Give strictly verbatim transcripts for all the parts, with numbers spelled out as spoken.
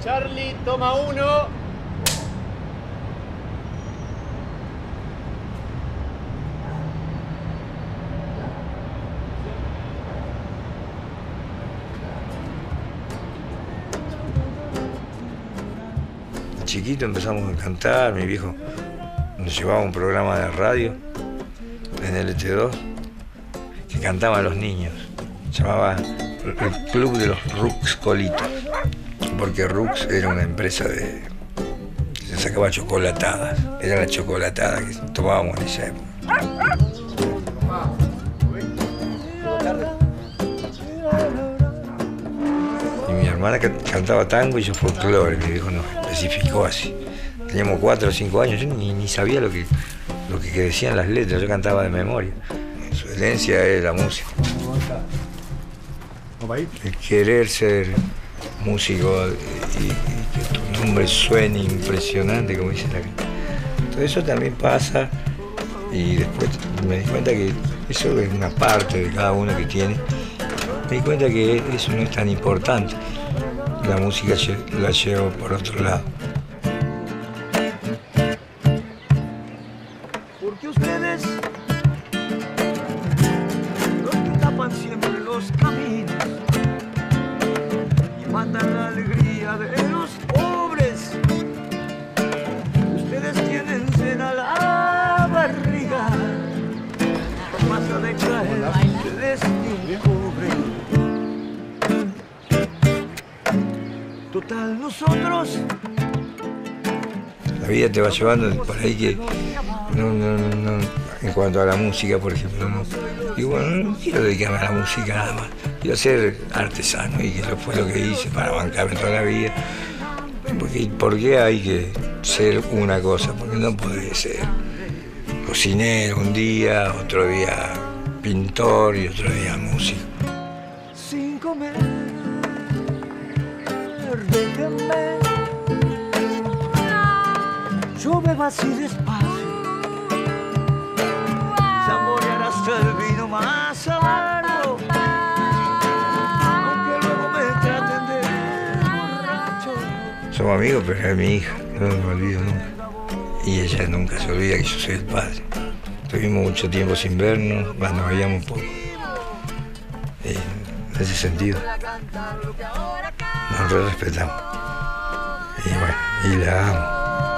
Charlie, toma uno. De chiquito empezamos a cantar, mi viejo nos llevaba a un programa de radio en L T dos que cantaban a los niños. Se llamaba el Club de los Rux Colitos, porque Rux era una empresa de que se sacaba chocolatadas. Era la chocolatada que tomábamos en esa época. Y mi hermana cantaba tango y yo folclore, mi viejo nos especificó así. Teníamos cuatro o cinco años, yo ni, ni sabía lo que, lo que decían las letras, yo cantaba de memoria. Su herencia es la música. El querer ser músico y, y que tu nombre suene impresionante, como dice la gente. Todo eso también pasa y después me di cuenta que eso es una parte de cada uno que tiene. Me di cuenta que eso no es tan importante. La música la llevo por otro lado. Porque ustedes los que tapan siempre los caminos y matan la alegría de los pobres. Ustedes tienen cena a la barriga, pasa de caer, ustedes ni cubren. Total, nosotros. La vida te va llevando por ahí que no, no, no, en cuanto a la música, por ejemplo, no. Y bueno, no quiero dedicarme a la música nada más. Quiero ser artesano y que eso fue lo que hice para bancarme toda la vida. Porque, ¿por qué hay que ser una cosa? Porque no podés ser cocinero un día, otro día pintor y otro día músico. Sin comer, déjenme. Yo bebo así despacio, saborear hasta el vino más amargo, aunque luego me traten de borracho. Somos amigos, pero es mi hija, no me olvido nunca. Y ella nunca se olvida que yo soy el padre. Tuvimos mucho tiempo sin vernos, más nos veíamos un poco. Y en ese sentido, nos re respetamos. Y bueno, y la amo.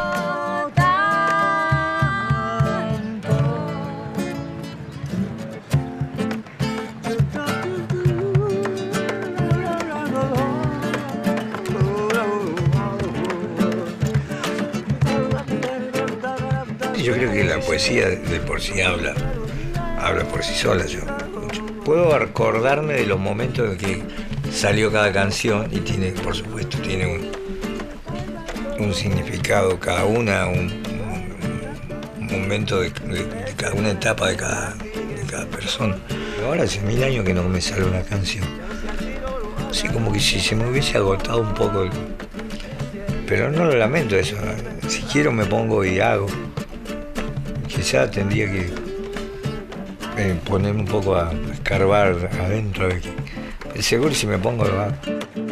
Yo creo que la poesía de por sí habla, habla por sí sola. Yo puedo acordarme de los momentos en que salió cada canción y tiene, por supuesto, tiene un, un significado cada una, un, un, un momento de, de, de cada una etapa de cada, de cada persona. Ahora hace mil años que no me sale una canción. Así como que si se me hubiese agotado un poco el... Pero no lo lamento eso. Si quiero me pongo y hago. Quizá tendría que eh, ponerme un poco a escarbar adentro. De que, seguro si me pongo lo hago.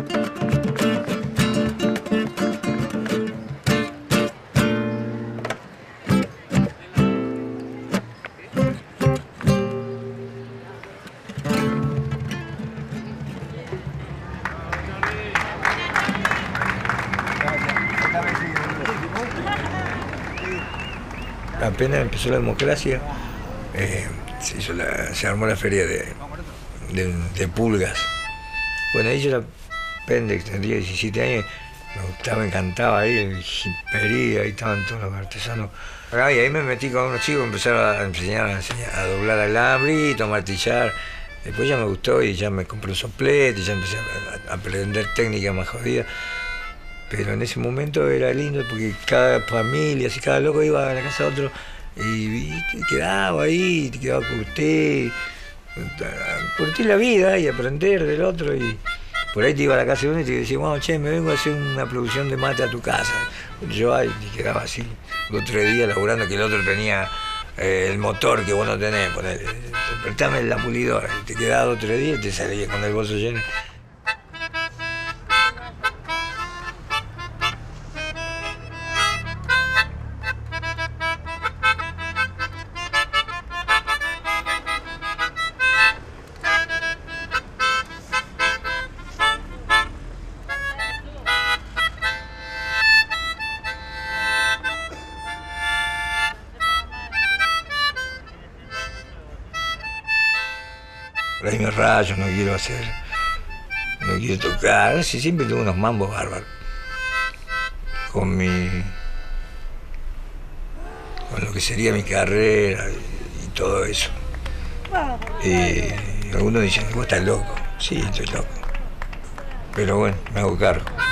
Apenas empezó la democracia, eh, se, hizo la, se armó la feria de, de, de pulgas. Bueno, ahí yo era pendex, tendría diecisiete años, me gustaba, me encantaba ahí, el jipería, ahí estaban todos los artesanos. Y ahí me metí con unos chicos, empezaron a enseñar, a, enseñar, a doblar alambrito, a martillar. Después ya me gustó y ya me compré un soplete, y ya empecé a, a aprender técnicas más jodidas. Pero en ese momento era lindo porque cada familia, así cada loco iba a la casa de otro y, y quedaba ahí, te quedaba a curtir, a curtir la vida y aprender del otro. Y por ahí te iba a la casa de uno y te decía, bueno, che, me vengo a hacer una producción de mate a tu casa. Yo ahí te quedaba así, dos o tres días laburando que el otro tenía eh, el motor que vos no tenés, ponele, despertame en la pulidora, y te quedaba dos o tres días y te salías con el bolso lleno. hacer rayos, no quiero hacer, no quiero tocar, sí, siempre tuve unos mambos bárbaros. Con mi, con lo que sería mi carrera y, y todo eso. Y algunos dicen, vos estás loco. Sí, estoy loco. Pero bueno, me hago cargo.